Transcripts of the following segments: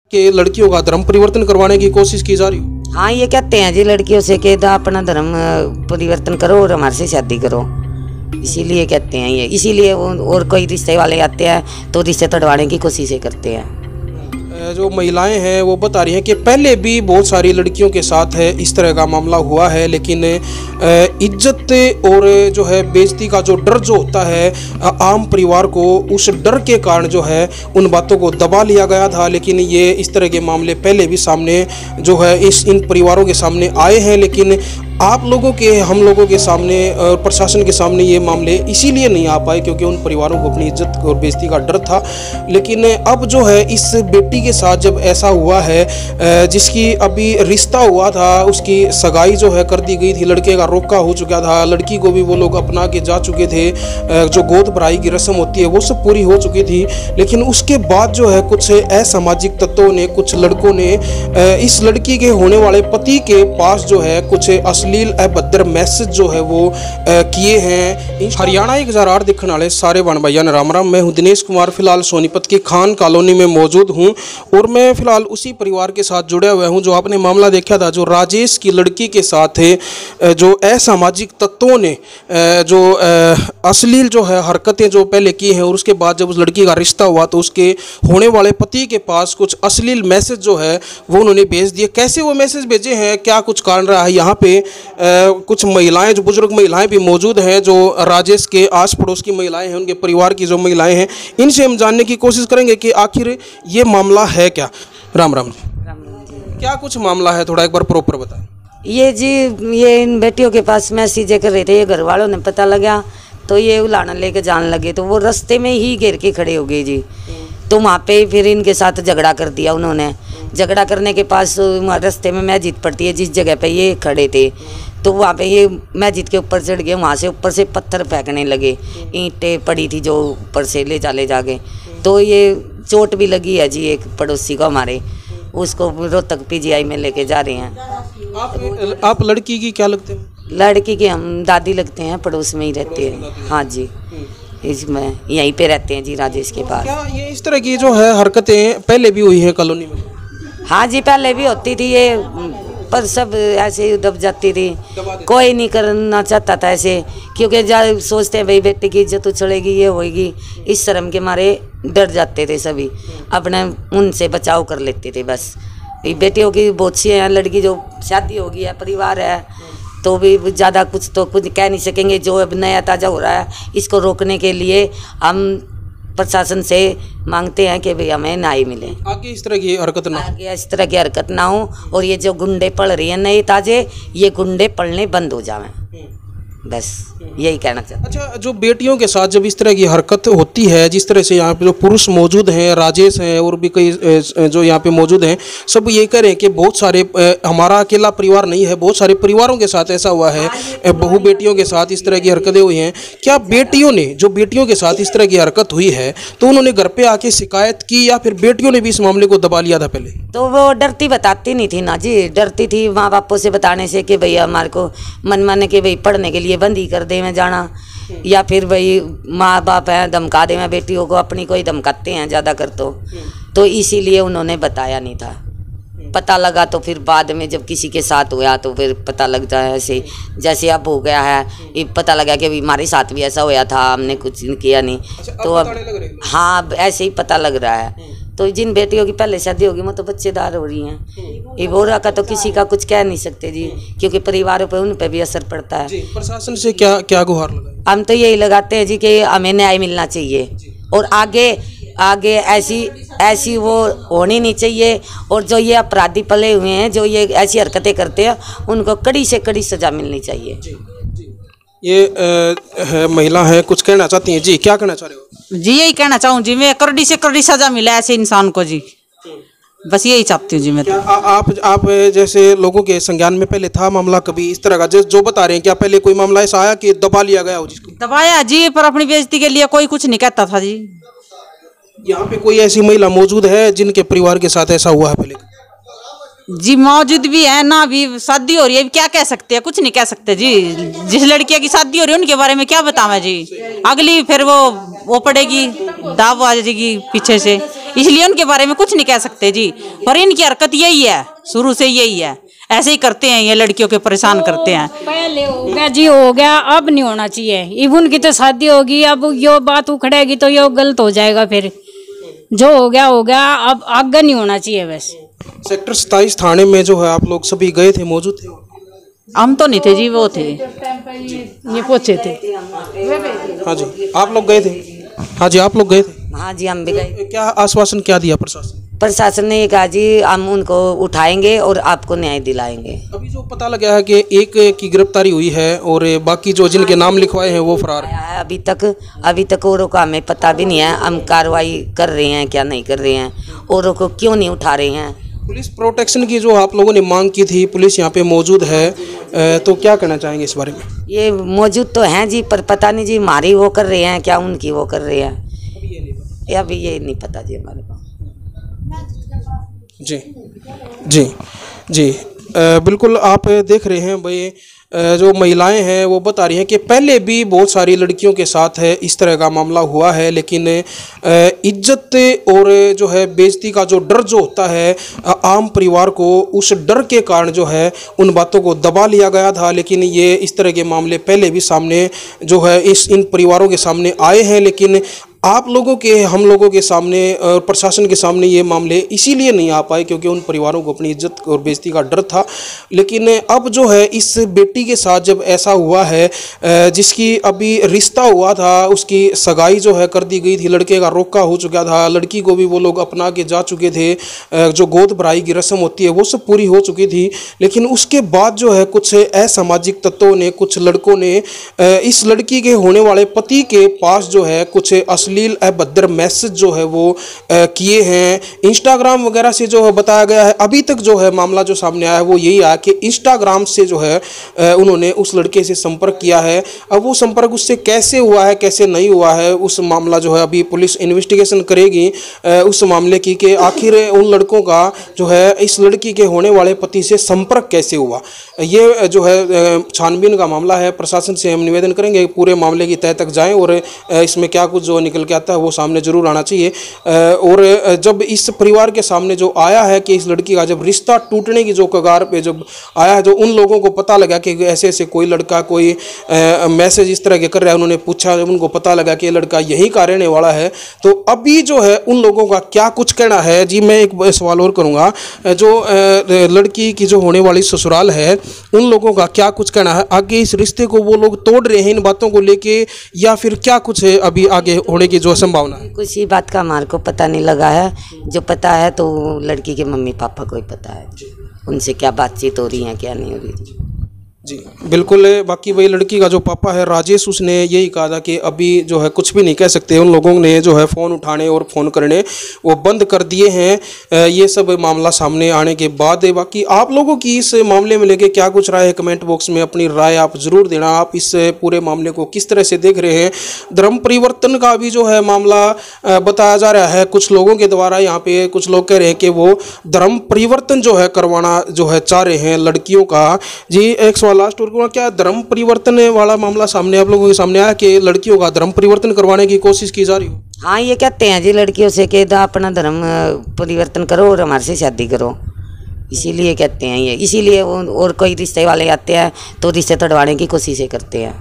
कि लड़कियों का धर्म परिवर्तन करवाने की कोशिश की जा रही है। हाँ, ये कहते हैं जी लड़कियों से कि अपना धर्म परिवर्तन करो और हमारे से शादी करो, इसीलिए कहते हैं ये। इसीलिए और कोई रिश्ते वाले आते हैं तो रिश्ते तोड़वाने की कोशिशें करते हैं। जो महिलाएं हैं वो बता रही हैं कि पहले भी बहुत सारी लड़कियों के साथ है इस तरह का मामला हुआ है, लेकिन इज्जत और जो है बेइज्जती का जो डर जो होता है आम परिवार को, उस डर के कारण जो है उन बातों को दबा लिया गया था। लेकिन ये इस तरह के मामले पहले भी सामने जो है इन परिवारों के सामने आए हैं, लेकिन आप लोगों के, हम लोगों के सामने और प्रशासन के सामने ये मामले इसीलिए नहीं आ पाए क्योंकि उन परिवारों को अपनी इज्जत और बेइज्जती का डर था। लेकिन अब जो है इस बेटी के साथ जब ऐसा हुआ है, जिसकी अभी रिश्ता हुआ था, उसकी सगाई जो है कर दी गई थी, लड़के का रोका हो चुका था, लड़की को भी वो लोग अपना के जा चुके थे, जो गोद भराई की रस्म होती है वो सब पूरी हो चुकी थी। लेकिन उसके बाद जो है कुछ असामाजिक तत्वों ने, कुछ लड़कों ने इस लड़की के होने वाले पति के पास जो है कुछ अश्लील अभद्र मैसेज जो है वो किए हैं। हरियाणा 1008 दिखने वाले सारे बहन भाइयों ने राम राम। मैं हूं दिनेश कुमार, फिलहाल सोनीपत की खान कॉलोनी में मौजूद हूं और मैं फिलहाल उसी परिवार के साथ जुड़े हुए हूं जो आपने मामला देखा था, जो राजेश की लड़की के साथ है, जो असामाजिक तत्वों ने जो अश्लील जो है हरकतें जो पहले की हैं और उसके बाद जब उस लड़की का रिश्ता हुआ तो उसके होने वाले पति के पास कुछ अश्लील मैसेज जो है वो उन्होंने भेज दिए। कैसे वो मैसेज भेजे हैं, क्या कुछ कारण रहा है, यहाँ पे कुछ महिलाएं, जो बुजुर्ग महिलाएं भी मौजूद हैं, जो राजेश के आस पड़ोस की महिलाएं हैं, उनके परिवार की जो महिलाएं हैं, इनसे हम जानने की कोशिश करेंगे कि आखिर ये मामला है क्या। राम राम जी, क्या कुछ मामला है, थोड़ा एक बार प्रॉपर बताएं। ये जी, ये इन बेटियों के पास मैसेज कर रहे थे, ये घर वालों ने पता लगा तो ये उलाना लेके जाने लगे, तो वो रास्ते में ही घेर के खड़े हो गए जी। तो वहाँ पे फिर इनके साथ झगड़ा कर दिया उन्होंने। झगड़ा करने के पास रास्ते में मस्जिद पड़ती है, जिस जगह पे ये खड़े थे, तो वहाँ पे ये मस्जिद के ऊपर चढ़ गए, वहाँ से ऊपर से पत्थर फेंकने लगे, ईंटें पड़ी थी जो ऊपर से ले गए। तो ये चोट भी लगी है जी एक पड़ोसी को हमारे, उसको रोहतक PGI में लेके जा रहे हैं। आप लड़की की क्या लगते हैं? लड़की के हम दादी लगते हैं, पड़ोस में ही रहते हैं। हाँ जी, इसमें यहीं पे रहते हैं जी, राजेश के पास। क्या ये इस तरह की जो है हरकतें पहले भी हुई हैं कॉलोनी में? हाँ जी, पहले भी होती थी ये, पर सब ऐसे ही दब जाती थी, कोई नहीं करना चाहता था ऐसे, क्योंकि जब सोचते हैं भाई बेटे की इज्जत उछलेगी, ये होएगी, इस शर्म के मारे डर जाते थे सभी, अपने उनसे बचाव कर लेते थे बस। बेटियों की बहुत सी हैं, लड़की जो शादी हो गई है, परिवार है, तो भी ज़्यादा कुछ तो कुछ कह नहीं सकेंगे। जो अब नया ताज़ा हो रहा है, इसको रोकने के लिए हम प्रशासन से मांगते हैं कि भाई हमें न्याय मिले, आगे इस तरह की हरकत ना, आगे इस तरह की हरकत ना हो, और ये जो गुंडे पड़ रही हैं नए ताजे, ये गुंडे पड़ने बंद हो जाएं, बस यही कहना चाहते। अच्छा, जो बेटियों के साथ जब इस तरह की हरकत होती है, जिस तरह से यहाँ पे जो पुरुष मौजूद हैं, राजेश हैं और भी कई जो यहाँ पे मौजूद हैं, सब ये कह रहे हैं कि बहुत सारे, हमारा अकेला परिवार नहीं है, बहुत सारे परिवारों के साथ ऐसा हुआ है, बहू बेटियों के साथ इस तरह की हरकतें हुई हैं। क्या बेटियों ने, जो बेटियों के साथ इस तरह की हरकत हुई है, तो उन्होंने घर पे आके शिकायत की या फिर बेटियों ने भी इस मामले को दबा लिया था पहले? तो वो डरती बताती नहीं थी ना जी, डरती थी माँ बापों से बताने से कि भैया हमारे को मन माने कि भाई पढ़ने के लिए बंद ही कर दे में जाना, या फिर भाई माँ बाप है धमका दे में बेटियों को, अपनी कोई धमकाते हैं ज़्यादा कर तो इसीलिए उन्होंने बताया नहीं था। पता लगा तो फिर बाद में जब किसी के साथ हुआ तो फिर पता लगता है, ऐसे जैसे अब हो गया है, ये पता लगा कि हमारे साथ भी ऐसा हुआ था, हमने कुछ किया नहीं। तो अब हाँ, ऐसे ही पता लग रहा है। तो जिन बेटियों की पहले शादी होगी वो तो बच्चेदार हो रही हैं, ये बोरा का तो किसी का कुछ कह नहीं सकते जी, क्योंकि परिवारों पे उन पे भी असर पड़ता है। प्रशासन से क्या क्या गुहार लगाए? हम तो यही लगाते हैं जी कि हमें न्याय मिलना चाहिए, और आगे ऐसी वो होनी नहीं चाहिए, और जो ये अपराधी पले हुए हैं, जो ये ऐसी हरकतें करते हैं, उनको कड़ी से कड़ी सजा मिलनी चाहिए। ये महिला है, कुछ कहना चाहती हैं जी, क्या कहना चाह रहे हो? जी यही कहना चाहूँ जी, मैं कड़ी से कड़ी सजा मिला ऐसे इंसान को जी, बस यही चाहती हूँ जी मैं। तो आप जैसे लोगों के संज्ञान में पहले था मामला कभी इस तरह का जो बता रहे हैं, क्या पहले कोई मामला ऐसा आया कि दबा लिया गया हो जिसको? दबाया जी, पर अपनी बेइज्जती के लिए कोई कुछ नहीं कहता था जी। यहाँ पे कोई ऐसी महिला मौजूद है जिनके परिवार के साथ ऐसा हुआ है पहले? जी मौजूद भी है ना, भी शादी हो रही है, क्या कह सकते हैं, कुछ नहीं कह सकते जी। जिस लड़किया की शादी हो रही है उनके बारे में क्या बतावें जी, अगली फिर वो पड़ेगी, दाव आ जाएगी पीछे से, इसलिए उनके बारे में कुछ नहीं कह सकते जी। पर इनकी हरकत यही है, शुरू से यही है, ऐसे ही करते हैं ये, लड़कियों के परेशान करते हैं। पहले हो गया जी, हो गया, अब नहीं होना चाहिए। इवन की तो शादी होगी, अब यो बात उखड़ेगी तो यो गलत हो जाएगा, फिर जो हो गया, अब आगे नहीं होना चाहिए। बस सेक्टर 27 थाने में जो है आप लोग सभी गए थे, मौजूद थे? हम तो नहीं थे जी, वो थे, ये पहुंचे थे। हाँ जी, आप लोग गए थे? हाँ जी, आप लोग गए थे? हाँ जी, हम भी गए। क्या आश्वासन क्या दिया प्रशासन? प्रशासन ने ये कहा जी हम उनको उठाएंगे और आपको न्याय दिलाएंगे। अभी जो पता लगा है कि एक की गिरफ्तारी हुई है और बाकी जो जिनके नाम लिखवाए हैं वो फरार हैं। है अभी तक औरों का हमें पता भी नहीं है, हम कार्रवाई कर रहे हैं क्या नहीं कर रहे हैं, औरों को क्यों नहीं उठा रहे हैं। पुलिस प्रोटेक्शन की जो आप लोगों ने मांग की थी, पुलिस यहाँ पे मौजूद है, तो क्या कहना चाहेंगे इस बारे में? ये मौजूद तो हैं जी, पर पता नहीं जी हमारी वो कर रहे हैं क्या उनकी वो कर रहे हैं, अभी ये नहीं पता जी हमारे पास। जी जी जी, बिल्कुल आप देख रहे हैं भाई, जो महिलाएं हैं वो बता रही हैं कि पहले भी बहुत सारी लड़कियों के साथ है इस तरह का मामला हुआ है, लेकिन इज्जत और जो है बेइज्जती का जो डर जो होता है आम परिवार को, उस डर के कारण जो है उन बातों को दबा लिया गया था। लेकिन ये इस तरह के मामले पहले भी सामने जो है इन परिवारों के सामने आए हैं, लेकिन आप लोगों के, हम लोगों के सामने और प्रशासन के सामने ये मामले इसीलिए नहीं आ पाए क्योंकि उन परिवारों को अपनी इज्जत और बेइज्जती का डर था। लेकिन अब जो है इस बेटी के साथ जब ऐसा हुआ है, जिसकी अभी रिश्ता हुआ था, उसकी सगाई जो है कर दी गई थी, लड़के का रोका हो चुका था, लड़की को भी वो लोग अपना के जा चुके थे, जो गोद भराई की रस्म होती है वो सब पूरी हो चुकी थी। लेकिन उसके बाद जो है कुछ असामाजिक तत्वों ने, कुछ लड़कों ने इस लड़की के होने वाले पति के पास जो है कुछ अश्लील अभद्र मैसेज जो है वो किए हैं, इंस्टाग्राम वगैरह से जो है बताया गया है। अभी तक जो है मामला जो सामने आया है वो यही आया कि इंस्टाग्राम से जो है उन्होंने उस लड़के से संपर्क किया है। अब वो संपर्क उससे कैसे हुआ है कैसे नहीं हुआ है, उस मामला जो है अभी पुलिस इन्वेस्टिगेशन करेगी उस मामले की, कि आखिर उन लड़कों का जो है इस लड़की के होने वाले पति से संपर्क कैसे हुआ। ये जो है छानबीन का मामला है। प्रशासन से हम निवेदन करेंगे पूरे मामले की तह तक जाएं और इसमें क्या कुछ जो निकल के आता है वो सामने जरूर आना चाहिए। और जब इस परिवार के सामने जो आया है कि इस लड़की का जब रिश्ता टूटने की जो कगार पे जब आया है, जो उन लोगों को पता लगा कि ऐसे ऐसे कोई लड़का कोई मैसेज इस तरह के कर रहा है, उन्होंने पूछा, जब उनको पता लगा कि ये लड़का यहीं का रहने वाला है, तो अभी जो है उन लोगों का क्या कुछ कहना है। जी मैं एक सवाल और करूँगा, जो लड़की की जो होने वाली ससुराल है उन लोगों का क्या कुछ कहना है, आगे इस रिश्ते को वो लोग तोड़ रहे हैं इन बातों को लेके, या फिर क्या कुछ है अभी आगे होने की जो संभावना है? कुछ ही बात का हमारे को पता नहीं लगा है, जो पता है तो लड़की के मम्मी पापा को ही पता है, उनसे क्या बातचीत हो रही है क्या नहीं हो रही। जी बिल्कुल। बाकी वही लड़की का जो पापा है राजेश, उसने यही कहा था कि अभी जो है कुछ भी नहीं कह सकते, उन लोगों ने जो है फ़ोन उठाने और फ़ोन करने वो बंद कर दिए हैं, ये सब मामला सामने आने के बाद। बाकी आप लोगों की इस मामले में लेके क्या कुछ राय है, कमेंट बॉक्स में अपनी राय आप ज़रूर देना। आप इस पूरे मामले को किस तरह से देख रहे हैं? धर्म परिवर्तन का भी जो है मामला बताया जा रहा है कुछ लोगों के द्वारा। यहाँ पे कुछ लोग कह रहे हैं कि वो धर्म परिवर्तन जो है करवाना जो है चाह रहे हैं लड़कियों का। जी एक सवाल लास्ट और क्या धर्म परिवर्तन वाला मामला सामने आप लोगों के सामने आया कि लड़कियों का धर्म परिवर्तन करवाने की कोशिश की जा रही हो? हाँ ये कहते हैं जी लड़कियों से कि अपना धर्म परिवर्तन करो और हमारे से शादी करो, इसीलिए कहते हैं ये, इसीलिए और कोई रिश्ते वाले आते हैं तो रिश्ते तोड़वाने की कोशिश करते हैं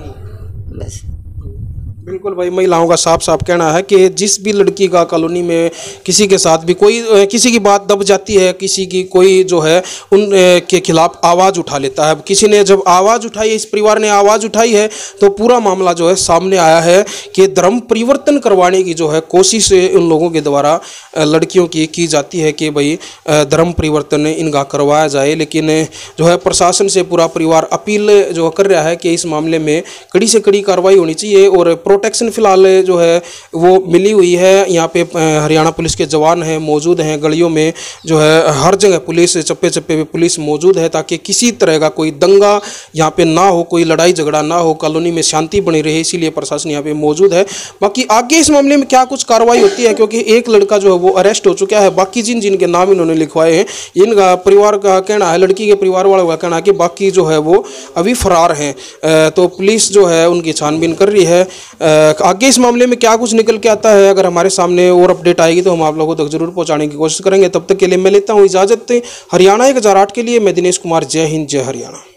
बस। बिल्कुल भाई, महिलाओं का साफ साफ कहना है कि जिस भी लड़की का कॉलोनी में किसी के साथ भी कोई किसी की बात दब जाती है, किसी की कोई जो है उन के खिलाफ आवाज़ उठा लेता है, किसी ने जब आवाज़ उठाई, इस परिवार ने आवाज़ उठाई है, तो पूरा मामला जो है सामने आया है कि धर्म परिवर्तन करवाने की जो है कोशिश उन लोगों के द्वारा लड़कियों की जाती है कि भाई धर्म परिवर्तन इनका करवाया जाए। लेकिन जो है प्रशासन से पूरा परिवार अपील जो कर रहा है कि इस मामले में कड़ी से कड़ी कार्रवाई होनी चाहिए और प्रोटेक्शन फिलहाल जो है वो मिली हुई है। यहाँ पे हरियाणा पुलिस के जवान हैं, मौजूद हैं, गलियों में जो है हर जगह पुलिस, चप्पे चप्पे पे पुलिस मौजूद है ताकि किसी तरह का कोई दंगा यहाँ पे ना हो, कोई लड़ाई झगड़ा ना हो, कॉलोनी में शांति बनी रहे, इसीलिए प्रशासन यहाँ पे मौजूद है। बाकी आगे इस मामले में क्या कुछ कार्रवाई होती है, क्योंकि एक लड़का जो है वो अरेस्ट हो चुका है, बाकी जिनके नाम इन्होंने लिखवाए हैं इनका परिवार का कहना है, लड़की के परिवार वालों का कहना है कि बाकी जो है वो अभी फरार हैं। तो पुलिस जो है उनकी छानबीन कर रही है। आगे इस मामले में क्या कुछ निकल के आता है, अगर हमारे सामने और अपडेट आएगी तो हम आप लोगों तक जरूर पहुंचाने की कोशिश करेंगे। तब तक के लिए मैं लेता हूं इजाजत। हरियाणा 1008 के लिए मैं दिनेश कुमार। जय हिंद, जय हरियाणा।